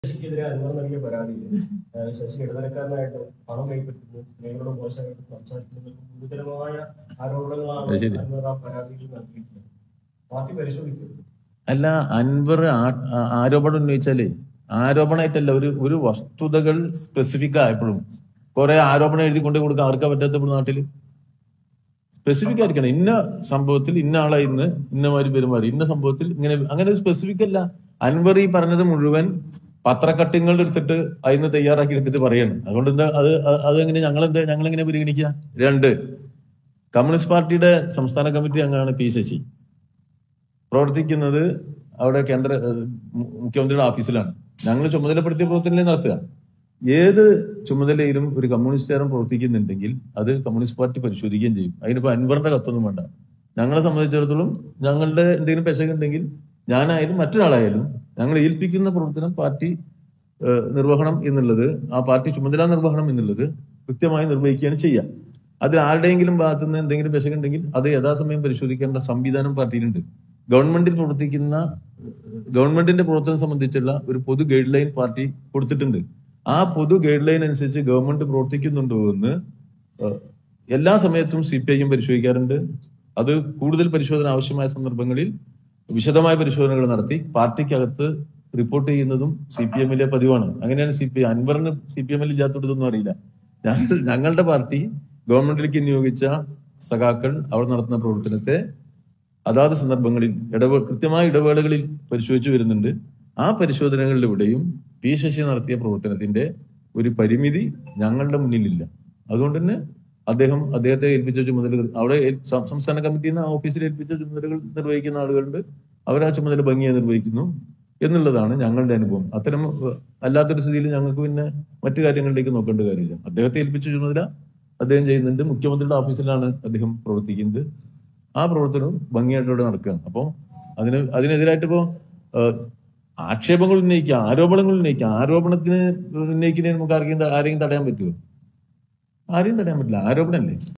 ശശിക്കെതിരെ അനുമതി നൽകിയ പരാതിയിൽ ശശി ഇടനിലക്കാരനായിട്ട് പണം കൈപ്പറ്റുന്നു, സ്ത്രീകളോട് മോശമായിട്ട് സംസാരിക്കുന്നത് ഗുരുതരമായ ആരോപണങ്ങളാണ് അൻവർ ആ പരാതിയിൽ നൽകിയിട്ടുള്ളത്. പാർട്ടി പരിശോധിക്കും. അല്ല, അൻവർ ആരോപണം ഉന്നയിച്ചാലേ ആരോപണമായിട്ടല്ല, ഒരു വസ്തുതകൾ സ്പെസിഫിക് ആയപ്പോഴും കുറെ ആരോപണം എഴുതി കൊണ്ടു കൊടുക്കാൻ ആർക്കാ പറ്റാത്തപ്പോൾ നാട്ടില് സ്പെസിഫിക് ആയിരിക്കണം. ഇന്ന സംഭവത്തിൽ ഇന്ന ആളായി ഇന്ന് ഇന്നമാതിരി പെരുമാറി, ഇന്ന സംഭവത്തിൽ ഇങ്ങനെ, അങ്ങനെ സ്പെസിഫിക് അല്ല. അൻവർ ഈ പറഞ്ഞത് മുഴുവൻ പത്രക്കട്ടിങ്ങൾ എടുത്തിട്ട് അതിന് തയ്യാറാക്കി എടുത്തിട്ട് പറയാണ്. അതുകൊണ്ട് എന്താ അതെങ്ങനെ ഞങ്ങളെങ്ങനെ പരിഗണിക്കുക? 2, കമ്മ്യൂണിസ്റ്റ് പാർട്ടിയുടെ സംസ്ഥാന കമ്മിറ്റി അംഗമാണ് പി ശശി. പ്രവർത്തിക്കുന്നത് അവിടെ മുഖ്യമന്ത്രിയുടെ ഓഫീസിലാണ്. ഞങ്ങൾ ചുമതലപ്പെടുത്തിയ പ്രവർത്തനം നടത്തുക. ഏത് ചുമതലയിലും ഒരു കമ്മ്യൂണിസ്റ്റുകാരൻ പ്രവർത്തിക്കുന്നുണ്ടെങ്കിൽ അത് കമ്മ്യൂണിസ്റ്റ് പാർട്ടി പരിശോധിക്കുകയും ചെയ്യും. അതിനിപ്പോ അൻവറിന്റെ കത്തൊന്നും വേണ്ട. ഞങ്ങളെ സംബന്ധിച്ചിടത്തോളം ഞങ്ങളുടെ എന്തെങ്കിലും പെശകുണ്ടെങ്കിൽ ഞാനായാലും മറ്റൊരാളായാലും ഞങ്ങൾ ഏൽപ്പിക്കുന്ന പ്രവർത്തനം പാർട്ടി നിർവഹണം എന്നുള്ളത്, ആ പാർട്ടി ചുമതല നിർവഹണം എന്നുള്ളത് കൃത്യമായി നിർവഹിക്കുകയാണ് ചെയ്യുക. അതിൽ ആരുടെയെങ്കിലും ഭാഗത്തുനിന്ന് എന്തെങ്കിലും പെശകുണ്ടെങ്കിൽ അത് യഥാസമയം പരിശോധിക്കേണ്ട സംവിധാനം പാർട്ടിയിലുണ്ട്. ഗവൺമെന്റിന്റെ പ്രവർത്തനം സംബന്ധിച്ചുള്ള ഒരു പൊതു ഗൈഡ് ലൈൻ പാർട്ടി കൊടുത്തിട്ടുണ്ട്. ആ പൊതു ഗൈഡ് ലൈൻ അനുസരിച്ച് ഗവൺമെന്റ് പ്രവർത്തിക്കുന്നുണ്ടോ എന്ന് എല്ലാ സമയത്തും CPIM പരിശോധിക്കാറുണ്ട്. അത് കൂടുതൽ പരിശോധന ആവശ്യമായ സന്ദർഭങ്ങളിൽ വിശദമായ പരിശോധനകൾ നടത്തി പാർട്ടിക്കകത്ത് റിപ്പോർട്ട് ചെയ്യുന്നതും CPM-ലെ പതിവാണ്. അങ്ങനെയാണ് അൻവറിന് CPM-ൽ ഇല്ലാത്തതൊന്നും അറിയില്ല. ഞങ്ങളുടെ പാർട്ടി ഗവൺമെന്റിലേക്ക് നിയോഗിച്ച സഖാക്കൾ അവർ നടത്തുന്ന പ്രവർത്തനത്തെ അതാത് സന്ദർഭങ്ങളിൽ കൃത്യമായ ഇടവേളകളിൽ പരിശോധിച്ചു വരുന്നുണ്ട്. ആ പരിശോധനകളിലൂടെയും പി ശശി നടത്തിയ പ്രവർത്തനത്തിന്റെ ഒരു പരിമിതി ഞങ്ങളുടെ മുന്നിലില്ല. അതുകൊണ്ട് തന്നെ അദ്ദേഹത്തെ ഏൽപ്പിച്ച ചുമതലകൾ, അവിടെ സംസ്ഥാന കമ്മിറ്റിയിൽ നിന്ന് ഓഫീസിൽ ഏൽപ്പിച്ച ചുമതലകൾ നിർവഹിക്കുന്ന ആളുകളുണ്ട്. അവർ ആ ചുമതല ഭംഗിയായി നിർവഹിക്കുന്നു എന്നുള്ളതാണ് ഞങ്ങളുടെ അനുഭവം. അത്തരം അല്ലാത്തൊരു സ്ഥിതിയിൽ ഞങ്ങൾക്ക് പിന്നെ മറ്റു കാര്യങ്ങളിലേക്ക് നോക്കേണ്ട കാര്യമില്ല. അദ്ദേഹത്തെ ഏൽപ്പിച്ച ചുമതല അദ്ദേഹം ചെയ്യുന്നുണ്ട്. മുഖ്യമന്ത്രിയുടെ ഓഫീസിലാണ് അദ്ദേഹം പ്രവർത്തിക്കുന്നത്. ആ പ്രവർത്തനവും ഭംഗിയായിട്ടോടെ നടക്കുകയാണ്. അപ്പോൾ അതിനെതിരായിട്ട് ഇപ്പോ ആക്ഷേപങ്ങൾ ഉന്നയിക്കുക, ആരോപണങ്ങൾ ഉന്നയിക്കുക. ആരോപണത്തിന് ഉന്നയിക്കുന്നതിന് നമുക്ക് ആരെങ്കിലും തടയാൻ പറ്റുമോ? ആരെയും തടയാൻ പറ്റില്ല. ആരോപണമല്ലേ.